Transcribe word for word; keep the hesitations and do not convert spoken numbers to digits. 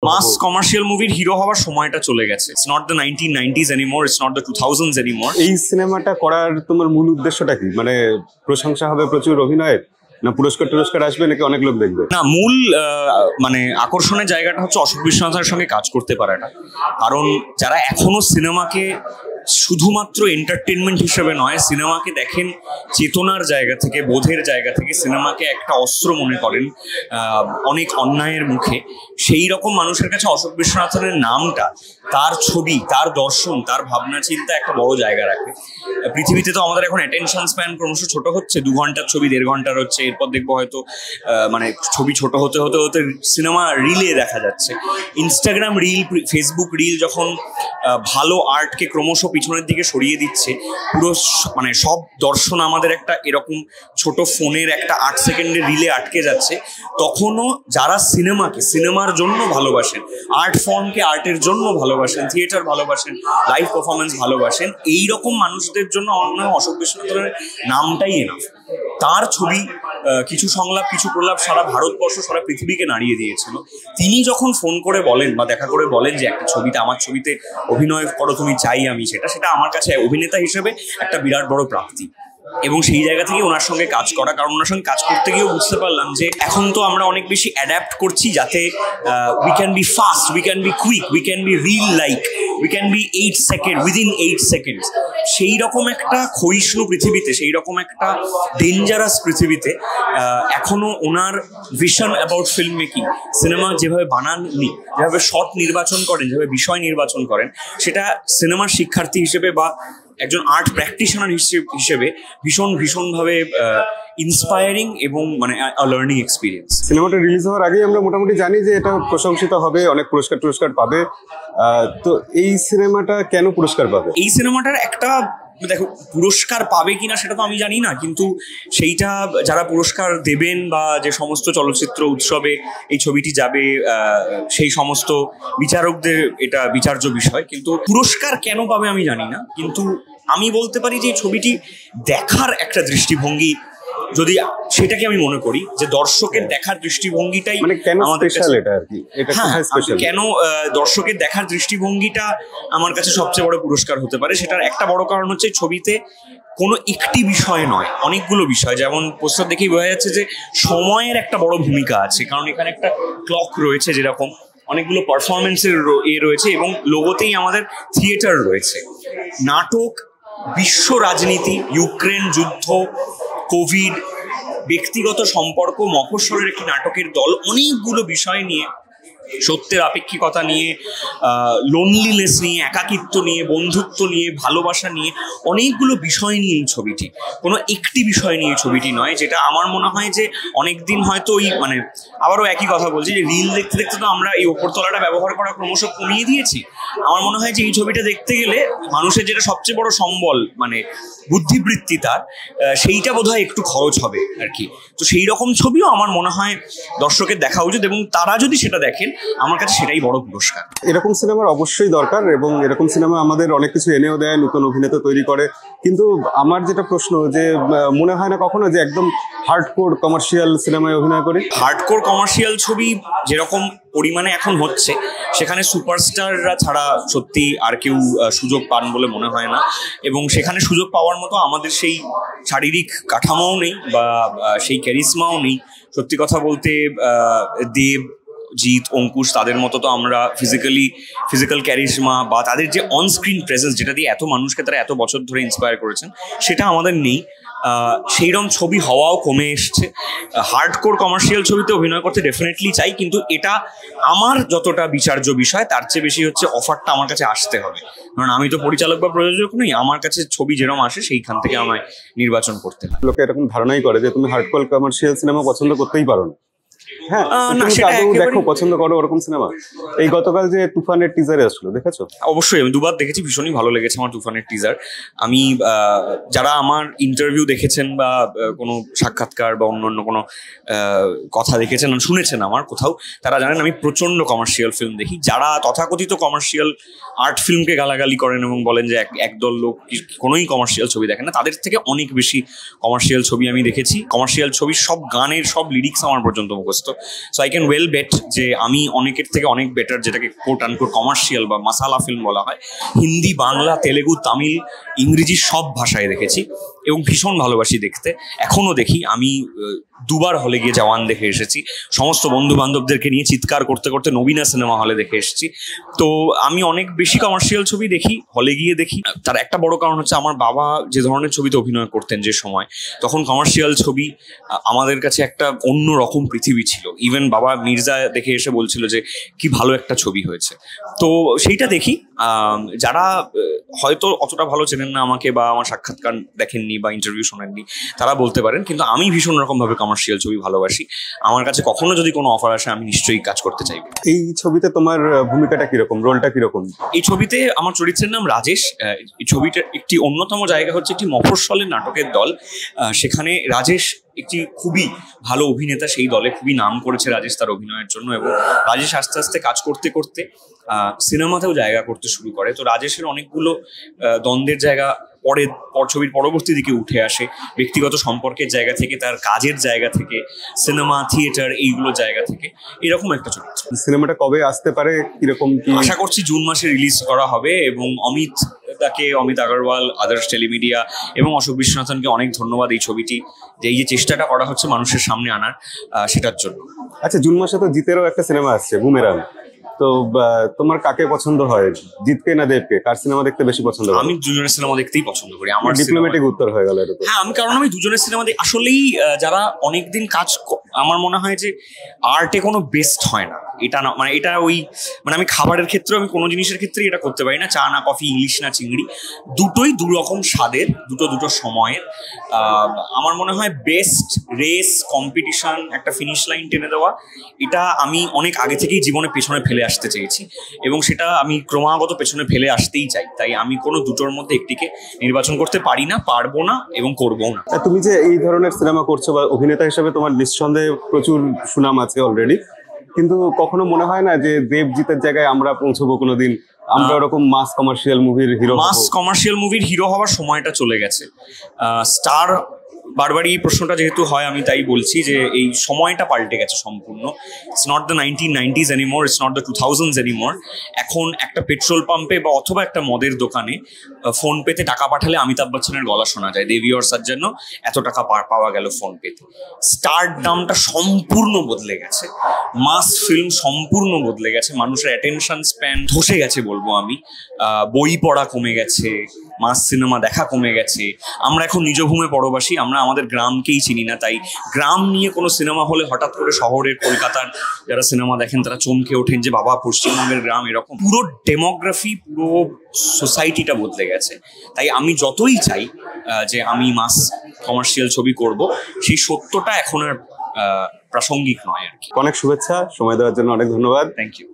মাস commercial মুভির hero হওয়ার সময়টা চলে গেছে। It's not the nineteen nineties anymore, it's not the two thousands anymore. এই সিনেমাটা করার তোমার মূল উদ্দেশ্যটা কি? মানে প্রশংসা হবে প্রচুর অভিনয়ের, না পুরস্কার টুরস্কার আসবে, নাকি অনেক লোক দেখবে? না, মূল মানে আকর্ষণের জায়গাটা হচ্ছে অশোক বিশ্বনাথের সঙ্গে কাজ করতে পারাটা। কারণ যারা এখনো সিনেমাকে শুধুমাত্র এন্টারটেনমেন্ট হিসেবে নয়, সিনেমাকে দেখেন চেতনার জায়গা থেকে, বোধের জায়গা থেকে, সিনেমাকে একটা অস্ত্র মনে করেন অনেক অন্যায়ের মুখে, সেই রকম মানুষের কাছে অশোক বিশ্বনাথনের নামটা, তার ছবি, তার দর্শন, তার ভাবনা চিন্তা একটা বড় জায়গা রাখে। পৃথিবীতে তো আমাদের এখন অ্যাটেনশন স্প্যান ক্রমশ ছোট হচ্ছে, দু ঘন্টার ছবি দেড় ঘন্টার হচ্ছে, এরপর দেখবো হয়তো মানে ছবি ছোট হতে হতে হতে সিনেমা রিলে দেখা যাচ্ছে। ইনস্টাগ্রাম রিল, ফেসবুক রিল যখন ভালো আর্টকে ক্রমশ পিছনের দিকে সরিয়ে দিচ্ছে, পুরো মানে সব দর্শন আমাদের একটা এরকম ছোট ফোনের একটা আট সেকেন্ডের রিলে আটকে যাচ্ছে, তখনও যারা সিনেমাকে সিনেমার জন্য ভালোবাসেন, আর্ট ফর্মকে আর্টের জন্য ভালোবাসেন, থিয়েটার ভালোবাসেন, লাইভ পারফরমেন্স ভালোবাসেন, এই রকম মানুষদের জন্য আমার মনে হয় অশোক বিশ্বনাথনের নামটাই এনাফ। তার ছবি কিছু সংলাপ, কিছু প্রলাপ সারা ভারতবর্ষ, সারা পৃথিবীকে নাড়িয়ে দিয়েছিল। তিনি যখন ফোন করে বলেন বা দেখা করে বলেন যে একটা ছবিতে, আমার ছবিতে অভিনয় করো তুমি, চাই আমি সেটা, সেটা আমার কাছে অভিনেতা হিসেবে একটা বিরাট বড় প্রাপ্তি। এবং সেই জায়গা থেকে ওনার সঙ্গে কাজ করা, কারণ ওনার সঙ্গে কাজ করতে গিয়েও বুঝতে পারলাম যে এখন তো আমরা অনেক বেশি অ্যাডাপ্ট করছি যাতে we can be fast, we can be quick, we can be reel like, we can be eight second, within eight seconds. সেই রকম একটা ক্ষয়িষ্ণু পৃথিবীতে, সেই রকম একটা ডেঞ্জারাস পৃথিবীতে এখনো ওনার vision about film making, cinema যেভাবে বানাননি, যেভাবে শট নির্বাচন করেন, যেভাবে বিষয় নির্বাচন করেন, সেটা সিনেমার শিক্ষার্থী হিসেবে বা একজন আর্ট প্র্যাকটিশনার হিসেবে ভীষণ ভীষণভাবে ইন্সপায়ারিং এবং মানে লার্নিং এক্সপিরিয়েন্স। সিনেমাটা রিলিজ হওয়ার আগেই আমরা মোটামুটি জানি যে এটা প্রশংসিত হবে, অনেক পুরস্কার টুরস্কার পাবে। তো এই সিনেমাটা কেন পুরস্কার পাবে? এই সিনেমাটার একটা, দেখো, পুরস্কার পাবে কিনা সেটা তো আমি জানি না, কিন্তু সেইটা যারা পুরস্কার দেবেন বা যে সমস্ত চলচ্চিত্র উৎসবে এই ছবিটি যাবে সেই সমস্ত বিচারকদের এটা বিচার্য বিষয়। কিন্তু পুরস্কার কেন পাবে আমি জানি না, কিন্তু আমি বলতে পারি যে এই ছবিটি দেখার একটা দৃষ্টিভঙ্গি, যদি সেটাকে আমি মনে করি যে দর্শকের দেখার দৃষ্টিভঙ্গিটাই আমাদের কাছে, কেন দর্শকের দেখার দৃষ্টিভঙ্গিটা আমার কাছে সবচেয়ে বড় পুরস্কার হতে পারে। সেটার একটা বড় কারণ হচ্ছে ছবিতে কোনো একটি বিষয় নয়, অনেকগুলো বিষয়। যেমন পোস্টার দেখেই বোঝা যাচ্ছে যে সময়ের একটা বড় ভূমিকা আছে, কারণ এখানে একটা ক্লক রয়েছে, যেরকম অনেকগুলো পারফরমেন্সের এ রয়েছে, এবং লোগোতেই আমাদের থিয়েটার রয়েছে। নাটক, বিশ্ব রাজনীতি, ইউক্রেন যুদ্ধ, কোভিড, ব্যক্তিগত সম্পর্ক, মফস্বলের একটি নাটকের দল, অনেকগুলো বিষয় নিয়ে, সত্যের আপেক্ষিকতা নিয়ে, লোনলিনেস নিয়ে, একাকিত্ব নিয়ে, বন্ধুত্ব নিয়ে, ভালোবাসা নিয়ে, অনেকগুলো বিষয় নিয়ে এই ছবিটি, কোনো একটি বিষয় নিয়ে ছবিটি নয়। যেটা আমার মনে হয় যে অনেকদিন হয়তো ওই মানে আবারও একই কথা বলছি যে রিল দেখতে দেখতে তো আমরা এই ওপরতলাটা ব্যবহার করা ক্রমশ কমিয়ে দিয়েছি। আমার মনে হয় যে এই ছবিটা দেখতে গেলে মানুষের যেটা সবচেয়ে বড় সম্বল, মানে বুদ্ধিবৃত্তি, তার সেইটা বোধহয় একটু খরচ হবে আর কি। তো সেই রকম ছবিও আমার মনে হয় দর্শকের দেখা উচিত, এবং তারা যদি সেটা দেখেন আমার কাছে সেটাই বড় পুরস্কার। এরকম সিনেমার অবশ্যই দরকার, এবং এরকম সিনেমা আমাদের অনেক কিছু এনেও দেয়, নতুন অভিনেতা তৈরি করে। কিন্তু আমার যেটা প্রশ্ন, যে মনে হয় না কখনো যে একদম হার্ডকোর কমার্শিয়াল সিনেমায় অভিনয় করে? হার্ডকোর কমার্শিয়াল ছবি যেরকম পরিমাণে এখন হচ্ছে, সেখানে সুপারস্টাররা ছাড়া সত্যি আর কেউ সুযোগ পান বলে মনে হয় না, এবং সেখানে সুযোগ পাওয়ার মতো আমাদের সেই শারীরিক কাঠামোও নেই বা সেই ক্যারিসমাও নেই। সত্যি কথা বলতে দেব, জিৎ, অঙ্কুশ, তাদের মতো তো আমরা ফিজিক্যালি ফিজিক্যাল ক্যারিশমা বা তাদের যে অনস্ক্রিন প্রেজেন্স, যেটা দিয়ে এত মানুষকে তারা এত বছর ধরে ইন্সপায়ার করেছেন, সেটা আমাদের নেই। সেইরকম ছবি হওয়াও কমে এসছে। হার্ডকোর কমার্শিয়াল ছবিতে অভিনয় করতে ডেফিনেটলি চাই, কিন্তু এটা আমার যতটা বিচার্য বিষয় তার চেয়ে বেশি হচ্ছে অফারটা আমার কাছে আসতে হবে। কারণ আমি তো পরিচালক বা প্রযোজক নই, আমার কাছে ছবি যেরকম আসে সেইখান থেকে আমায় নির্বাচন করতে হয়। লোকে এরকম ধারণাই করে যে তুমি হার্ডকোর কমার্শিয়াল সিনেমা পছন্দ করতেই পারো না। হ্যাঁ, দেখো পছন্দ করো ওরকম সিনেমা। এই গতকাল যে তুফানের টিজারে আসলো, দেখেছো? অবশ্যই, আমি দুবার দেখেছি, ভীষণই ভালো লেগেছে আমার তুফানের টিজার। আমি যারা আমার ইন্টারভিউ দেখেছেন বা কোনো সাক্ষাৎকার বা অন্যান্য কোনো কথা দেখেছেন, শুনেছেন আমার কোথাও, তারা জানেন আমি প্রচন্ড কমার্শিয়াল ফিল্ম দেখি। যারা তথাকথিত কমার্শিয়াল আর্ট ফিল্মকে গালাগালি করেন এবং বলেন যে একদল লোক কোনোই কমার্শিয়াল ছবি দেখেন না, তাদের থেকে অনেক বেশি কমার্শিয়াল ছবি আমি দেখেছি। কমার্শিয়াল ছবির সব গানের সব লিরিক্স আমার পর্যন্ত মুখস্থ বিপর্যস্ত। So I can well bet যে আমি অনেকের থেকে অনেক বেটার, যেটাকে কোট আনকোট কমার্শিয়াল বা মাসালা ফিল্ম বলা হয়, হিন্দি, বাংলা, তেলেগু, তামিল, ইংরেজি সব ভাষায় দেখেছি এবং ভীষণ ভালোবাসি দেখতে, এখনো দেখি। আমি দুবার হলে গিয়ে জওয়ান দেখে এসেছি, সমস্ত বন্ধু বান্ধবদেরকে নিয়ে চিৎকার করতে করতে নবীনা সিনেমা হলে দেখে এসেছি। তো আমি অনেক বেশি কমার্শিয়াল ছবি দেখি, হলে গিয়ে দেখি। তার একটা বড় কারণ হচ্ছে আমার বাবা যে ধরনের ছবিতে অভিনয় করতেন যে সময়, তখন কমার্শিয়াল ছবি আমাদের কাছে একটা অন্য রকম পৃথিবী ছিল। ইভেন বাবা মির্জা দেখে এসে বলছিল যে কি ভালো একটা ছবি হয়েছে। তো সেইটা দেখি। যারা হয়তো অতটা ভালো চেনেন না আমাকে বা আমার সাক্ষাৎকার দেখেননি বা ইন্টারভিউ শোনেননি, তারা বলতে পারেন, কিন্তু আমি ভীষণ রকমভাবে কমার্শিয়াল ছবি ভালোবাসি। আমার কাছে কখনো যদি কোনো অফার আসে আমি নিশ্চয়ই কাজ করতে চাইব। এই ছবিতে তোমার ভূমিকাটা কিরকম, রোলটা কিরকম? এই ছবিতে আমার চরিত্রের নাম রাজেশ। এই ছবিটার একটি অন্যতম জায়গা হচ্ছে একটি মফস্বলের নাটকের দল। সেখানে রাজেশ একটি খুবই ভালো অভিনেতা, সেই দলে খুবই নাম করেছে রাজেশ তার অভিনয়ের জন্য, এবং রাজেশ আস্তে আস্তে কাজ করতে করতে সিনেমাতেও জায়গা করতে শুরু করে। তো রাজেশের অনেকগুলো দ্বন্দ্বের জায়গা পরে ছবির পরবর্তী দিকে উঠে আসে, ব্যক্তিগত সম্পর্কের জায়গা থেকে, তার কাজের জায়গা থেকে, সিনেমা, থিয়েটার, এইগুলো জায়গা থেকে, এরকম একটা চরিত্র। সিনেমাটা কবে আসতে পারে, কিরকম কি? আশা করছি জুন মাসে রিলিজ করা হবে, এবং অমিত তাকে, অমিত আগরওয়াল, আদার্স টেলিমিডিয়া এবং অশোক বিশ্বনাথনকে অনেক ধন্যবাদ এই ছবিটি, যে এই যে চেষ্টাটা করা হচ্ছে মানুষের সামনে আনার, সেটার জন্য। আচ্ছা, জুন মাসে তো জিতেরও একটা সিনেমা আসছে, বুমেরাং। তো তোমার কাকে পছন্দ হয়, জিতকে না দেবকে? কার সিনেমা দেখতে বেশি পছন্দ হয়? আমি দুজনের সিনেমা দেখতেই পছন্দ করি। আমার ডিপ্লোম্যাটিক উত্তর হয়ে গেল এটা তো। হ্যাঁ, আমি কারণ আমি দুজনের সিনেমা দেখি। আসলেই যারা অনেকদিন কাজ, আমার মনে হয় যে আর্টে কোনো বেস্ট হয় না, এটা না, মানে এটা ওই, মানে আমি খাবারের ক্ষেত্রে, আমি কোনো জিনিসের ক্ষেত্রে এটা করতে পারি না। চা না কফি, ইলিশ না চিংড়ি, দুটোই দু রকম স্বাদের, দুটো দুটো সময়ের। আমার মনে হয় বেস্ট রেস কম্পিটিশন, একটা ফিনিশ লাইন টেনে দেওয়া, এটা আমি অনেক আগে থেকেই জীবনে পেছনে ফেলে আসতে চেয়েছি, এবং সেটা আমি ক্রমাগত পেছনে ফেলে আসতেই চাই। তাই আমি কোনো দুটোর মধ্যে একটিকে নির্বাচন করতে পারি না, পারবো না এবং করবো না। তুমি যে এই ধরনের সিনেমা করছো বা অভিনেতা হিসেবে তোমার নিঃসন্দেহে প্রচুর সুনাম আছে অলরেডি, কিন্তু কখনো মনে হয় না যে দেবজিতের জায়গায় আমরা পৌঁছবো কোনোদিন, আমরা ওরকম মাস কমার্শিয়াল মুভির হিরো? মাস কমার্শিয়াল মুভির হিরো হওয়ার সময়টা চলে গেছে। স্টার, বারবারই এই প্রশ্নটা যেহেতু হয় আমি তাই বলছি যে এই সময়টা পাল্টে গেছে সম্পূর্ণ। It's not the nineteen nineties anymore, it's not the two thousands anymore. এখন একটা পেট্রোল পাম্পে বা অথবা একটা মদের দোকানে ফোন পেতে টাকা পাঠালে অমিতাভ বচ্চনের গলা শোনা যায়, দেবী অর্সার জন্য এত টাকা পাওয়া গেল ফোন পেতে। স্টার দামটা সম্পূর্ণ বদলে গেছে, মাস ফিল্ম সম্পূর্ণ বদলে গেছে, মানুষের অ্যাটেনশন স্প্যান ধসে গেছে বলবো আমি। বই পড়া কমে গেছে, মাস সিনেমা দেখা কমে গেছে। আমরা এখন নিজ ভূমে পরবাসী, আমরা আমাদের গ্রামকেই চিনি না। তাই গ্রাম নিয়ে কোনো সিনেমা হলে হঠাৎ করে শহরের, কলকাতার যারা সিনেমা দেখেন তারা চমকে ওঠেন যে বাবা, পশ্চিমবঙ্গের গ্রাম এরকম। পুরো ডেমোগ্রাফি, পুরো সোসাইটিটা বদলে গেছে। তাই আমি যতই চাই যে আমি মাস কমার্শিয়াল ছবি করব, সেই সত্যটা এখন আর প্রাসঙ্গিক নয় আর কি। অনেক শুভেচ্ছা, সময় দেওয়ার জন্য অনেক ধন্যবাদ। Thank you.